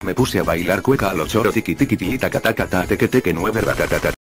Me puse a bailar cueca a lo choro tiki tiki tiki taca taca ta teque teque 9 ratatata.